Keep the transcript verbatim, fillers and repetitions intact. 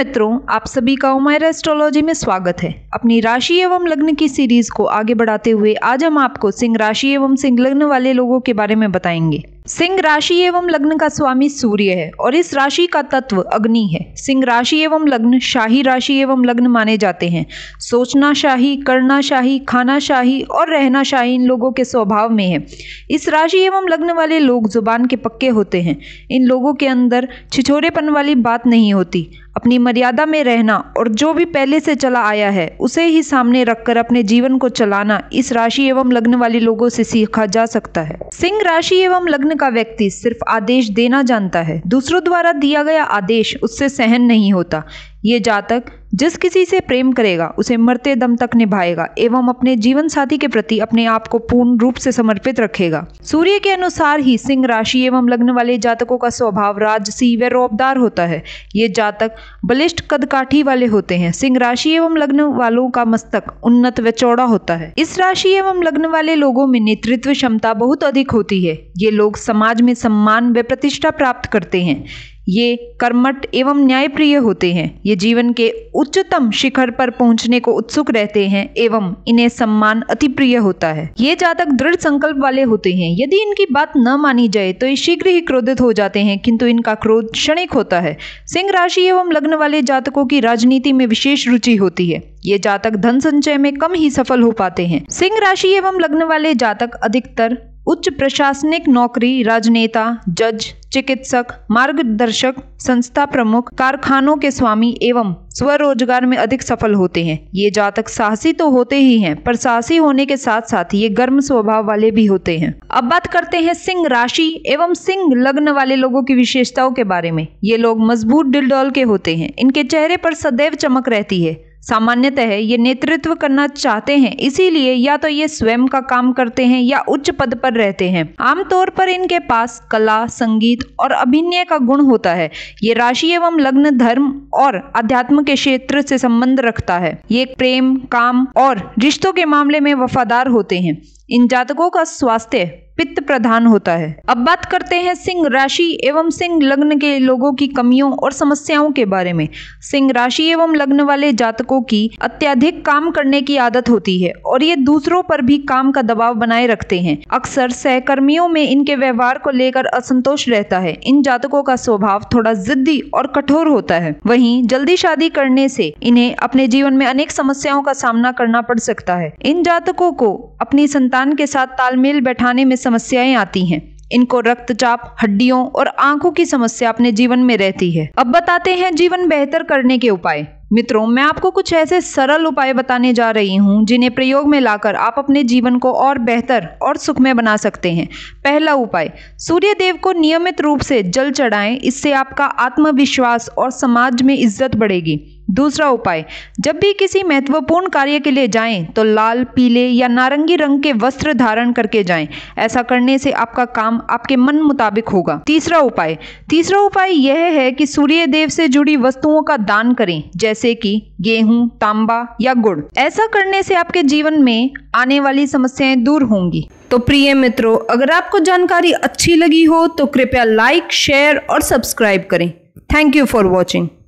मित्रों, आप सभी का उमायरा एस्ट्रोलॉजी में स्वागत है। अपनी राशि एवं लग्न की सीरीज को आगे बढ़ाते हुए आज हम आपको सिंह राशि एवं सिंह लग्न वाले लोगों के बारे में बताएंगे। सिंह राशि एवं लग्न का स्वामी सूर्य है और इस राशि का तत्व अग्नि है। सिंह राशि एवं लग्न शाही राशि एवं लग्न माने जाते हैं। सोचना शाही, करना शाही, खाना शाही और रहना शाही इन लोगों के स्वभाव में है। इस राशि एवं लग्न वाले लोग जुबान के पक्के होते हैं। इन लोगों के अंदर छिछोरेपन वाली बात नहीं होती। अपनी मर्यादा में रहना और जो भी पहले से चला आया है उसे ही सामने रखकर अपने जीवन को चलाना इस राशि एवं लग्न वाले लोगों से सीखा जा सकता है। सिंह राशि एवं लग्न का व्यक्ति सिर्फ आदेश देना जानता है। दूसरों द्वारा दिया गया आदेश उससे सहन नहीं होता। ये जातक जिस किसी से प्रेम करेगा उसे मरते दम तक निभाएगा एवं अपने जीवन साथी के प्रति अपने आप को पूर्ण रूप से समर्पित रखेगा। सूर्य के अनुसार ही सिंह राशि एवं लग्न वाले जातकों का स्वभाव राजसी व रौबदार होता है। ये जातक बलिष्ठ कदकाठी वाले होते हैं। सिंह राशि एवं लग्न वालों का मस्तक उन्नत व चौड़ा होता है। इस राशि एवं लग्न वाले लोगों में नेतृत्व क्षमता बहुत अधिक होती है। ये लोग समाज में सम्मान व प्रतिष्ठा प्राप्त करते हैं। ये कर्मठ एवं न्यायप्रिय होते हैं। ये जीवन के उच्चतम शिखर पर पहुंचने को उत्सुक रहते हैं एवं इन्हें सम्मान अति प्रिय होता है। ये जातक दृढ़ संकल्प वाले होते हैं। यदि इनकी बात न मानी जाए तो ये शीघ्र ही क्रोधित हो जाते हैं, किंतु इनका क्रोध क्षणिक होता है। सिंह राशि एवं लग्न वाले जातकों की राजनीति में विशेष रुचि होती है। ये जातक धन संचय में कम ही सफल हो पाते हैं। सिंह राशि एवं लग्न वाले जातक अधिकतर उच्च प्रशासनिक नौकरी, राजनेता, जज, चिकित्सक, मार्गदर्शक, संस्था प्रमुख, कारखानों के स्वामी एवं स्वरोजगार में अधिक सफल होते हैं। ये जातक साहसी तो होते ही हैं, पर साहसी होने के साथ साथ ये गर्म स्वभाव वाले भी होते हैं। अब बात करते हैं सिंह राशि एवं सिंह लग्न वाले लोगों की विशेषताओं के बारे में। ये लोग मजबूत दिलडौल के होते हैं। इनके चेहरे पर सदैव चमक रहती है। सामान्यतः ये नेतृत्व करना चाहते हैं, इसीलिए या तो ये स्वयं का काम करते हैं या उच्च पद पर रहते हैं। आमतौर पर इनके पास कला, संगीत और अभिनय का गुण होता है। ये राशि एवं लग्न धर्म और अध्यात्म के क्षेत्र से संबंध रखता है। ये प्रेम, काम और रिश्तों के मामले में वफादार होते हैं। इन जातकों का स्वास्थ्य पित्त प्रधान होता है। अब बात करते हैं सिंह राशि एवं सिंह लग्न के लोगों की कमियों और समस्याओं के बारे में। सिंह राशि एवं लग्न वाले जातकों की अत्यधिक काम करने की आदत होती है और ये दूसरों पर भी काम का दबाव बनाए रखते हैं। अक्सर सहकर्मियों में इनके व्यवहार को लेकर असंतोष रहता है। इन जातकों का स्वभाव थोड़ा जिद्दी और कठोर होता है। वहीं जल्दी शादी करने से इन्हें अपने जीवन में अनेक समस्याओं का सामना करना पड़ सकता है। इन जातकों को अपनी संतान के साथ तालमेल बैठाने में समस्याएं आती हैं। इनको रक्तचाप, हड्डियों और आंखों की समस्या अपने जीवन में रहती है। अब बताते हैं जीवन बेहतर करने के उपाय। मित्रों, मैं आपको कुछ ऐसे सरल उपाय बताने जा रही हूं जिन्हें प्रयोग में लाकर आप अपने जीवन को और बेहतर और सुखमय बना सकते हैं। पहला उपाय, सूर्य देव को नियमित रूप से जल चढ़ाएं। इससे आपका आत्मविश्वास और समाज में इज्जत बढ़ेगी। दूसरा उपाय, जब भी किसी महत्वपूर्ण कार्य के लिए जाएं तो लाल, पीले या नारंगी रंग के वस्त्र धारण करके जाएं। ऐसा करने से आपका काम आपके मन मुताबिक होगा। तीसरा उपाय तीसरा उपाय यह है कि सूर्य देव से जुड़ी वस्तुओं का दान करें, जैसे कि गेहूं, तांबा या गुड़। ऐसा करने से आपके जीवन में आने वाली समस्याएं दूर होंगी। तो प्रिय मित्रों, अगर आपको जानकारी अच्छी लगी हो तो कृपया लाइक, शेयर और सब्सक्राइब करें। Thank you for watching.